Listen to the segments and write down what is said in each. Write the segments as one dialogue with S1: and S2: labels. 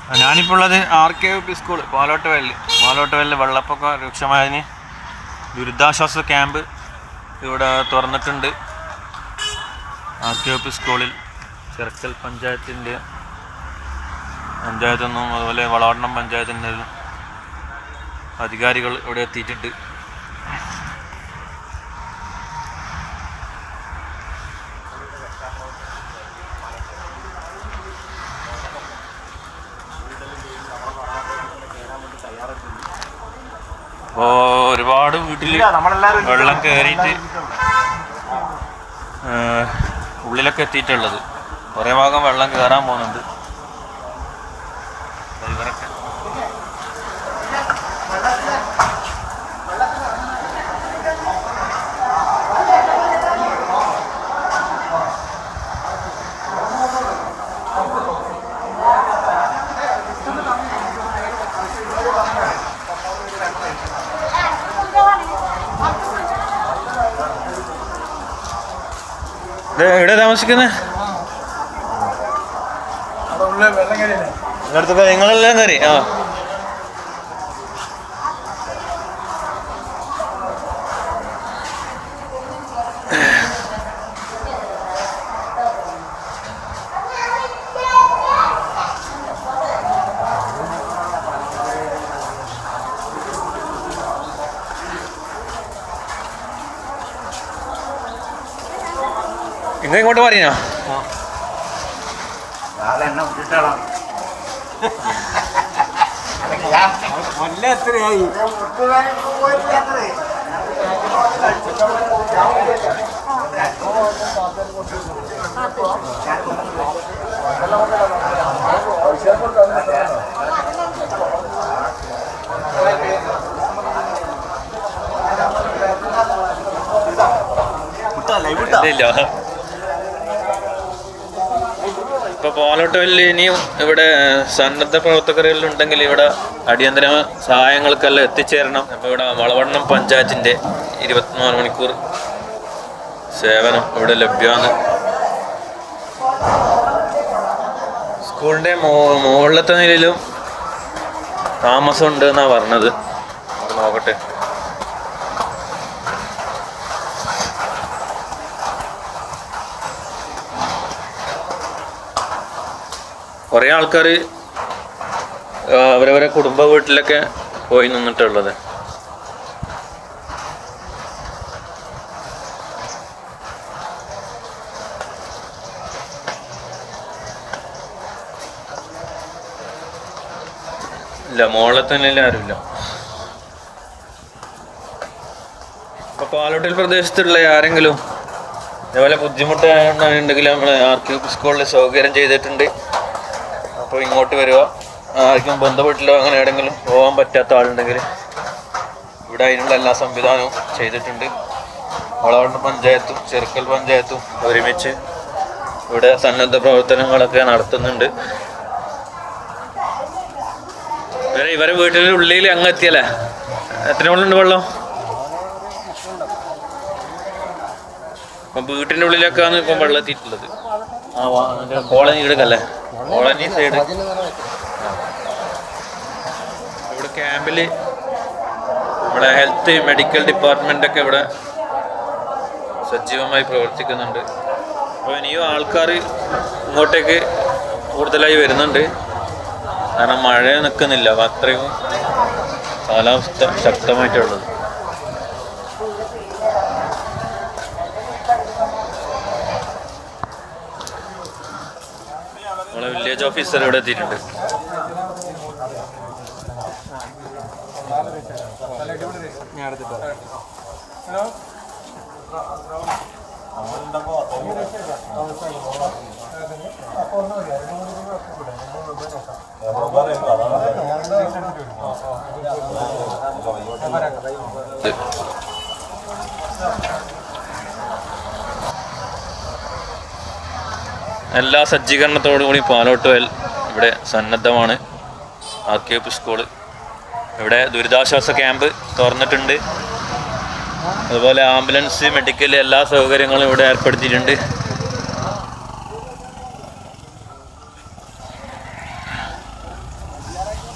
S1: ഞാനിപ്പോൾ ഉള്ളത് RKUP school പാലോട്ടുവയലിൽ വെള്ളപ്പൊക്കം രൂക്ഷമായതിന് ദുരിതാശ്വാസ ക്യാമ്പ് ഇവിടെ തുറന്നിട്ടുണ്ട്. RKUP സ്കൂളിൽ ചെർക്കൽ പഞ്ചായത്തിൻ്റെ പഞ്ചായത്തൊന്നും അതുപോലെ വളവട്ടണം പഞ്ചായത്തിൻ്റെ അധികാരികൾ ഇവിടെ എത്തിയിട്ടുണ്ട്. അപ്പോൾ ഒരുപാട് വീട്ടിൽ വെള്ളം കയറിയിട്ട് ഉള്ളിലൊക്കെ എത്തിയിട്ടുള്ളത്. കുറേ ഭാഗം വെള്ളം കയറാൻ പോകുന്നുണ്ട്. ഇവരൊക്കെ എവിടെ താമസിക്കുന്നത്? നിങ്ങളെല്ലാം കയറി. നിങ്ങൾ ഇങ്ങോട്ട് പറയുന്നോ? എത്രയായി? ഇല്ല. ഇപ്പോൾ പാലോട്ടുവയലിൽ ഇനിയും ഇവിടെ സന്നദ്ധ പ്രവർത്തകരുണ്ടെങ്കിൽ ഇവിടെ അടിയന്തര സഹായങ്ങൾക്കെല്ലാം എത്തിച്ചേരണം. അപ്പോൾ ഇവിടെ വളവട്ടണം പഞ്ചായത്തിൻ്റെ 24 മണിക്കൂർ സേവനം ഇവിടെ ലഭ്യമാണ്. സ്കൂളിൻ്റെ മുകളിലത്തെ നിലയിലും താമസമുണ്ട് എന്നാണ് പറഞ്ഞത്. നോക്കട്ടെ. കുറേ ആൾക്കാർ അവരവരെ കുടുംബ വീട്ടിലൊക്കെ പോയി നിന്നിട്ടുള്ളത്. ഇല്ല, മോളെ തന്നെ ആരുമില്ല. ഇപ്പോൾ പാലോട്ടിൽ പ്രദേശത്തുള്ള ആരെങ്കിലും ഇതേപോലെ ബുദ്ധിമുട്ടുണ്ടെങ്കിൽ നമ്മൾ RKUP സ്കൂളിൽ സൗകര്യം ചെയ്തിട്ടുണ്ട്. അപ്പോൾ ഇങ്ങോട്ട് വരിക. ആർക്കും ബന്ധപ്പെട്ടില്ലോ അങ്ങനെ എവിടെയെങ്കിലും പോകാൻ പറ്റാത്ത ആളുണ്ടെങ്കിൽ ഇവിടെ അതിനുള്ള എല്ലാ സംവിധാനവും ചെയ്തിട്ടുണ്ട്. വളവട്ടണം പഞ്ചായത്തും ചെർക്കൽ പഞ്ചായത്തും ഒരുമിച്ച് ഇവിടെ സന്നദ്ധ പ്രവർത്തനങ്ങളൊക്കെ നടത്തുന്നുണ്ട്. ഇവരെ വീട്ടിൻ്റെ ഉള്ളിൽ അങ്ങ് എത്തിയല്ലേ? എത്ര വെള്ളമുണ്ട് വെള്ളം? അപ്പം വീട്ടിൻ്റെ ഉള്ളിലൊക്കെയാണ് ഇപ്പം വെള്ളം എത്തിയിട്ടുള്ളത്. കോളനി എടുക്കല്ലേ? കോളനി സൈഡ് ഇവിടെ ക്യാമ്പിൽ നമ്മുടെ ഹെൽത്ത് മെഡിക്കൽ ഡിപ്പാർട്ട്മെൻ്റൊക്കെ ഇവിടെ സജീവമായി പ്രവർത്തിക്കുന്നുണ്ട്. അപ്പോൾ ഇനിയും ആൾക്കാർ ഇങ്ങോട്ടേക്ക് കൂടുതലായി വരുന്നുണ്ട്. കാരണം മഴ നിൽക്കുന്നില്ല. അപ്പോൾ അത്രയും കാലാവസ്ഥ ശക്തമായിട്ടുള്ളത്. നമ്മളെ വില്ലേജ് ഓഫീസർ ഇവിടെ എത്തിയിട്ടുണ്ട്. എല്ലാ സജ്ജീകരണത്തോടു കൂടി പാലോട്ടുവയൽ ഇവിടെ സന്നദ്ധമാണ്. RKUP സ്കൂള് ഇവിടെ ദുരിതാശ്വാസ ക്യാമ്പ് തുറന്നിട്ടുണ്ട്. അതുപോലെ ആംബുലൻസ്, മെഡിക്കൽ എല്ലാ സൗകര്യങ്ങളും ഇവിടെ ഏർപ്പെടുത്തിയിട്ടുണ്ട്.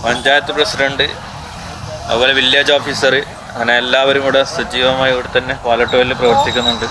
S1: പഞ്ചായത്ത് പ്രസിഡന്റ്, അതുപോലെ വില്ലേജ് ഓഫീസർ, അങ്ങനെ എല്ലാവരും ഇവിടെ സജീവമായി ഇവിടെ തന്നെ പാലട്ടുവലിൽ പ്രവർത്തിക്കുന്നുണ്ട്.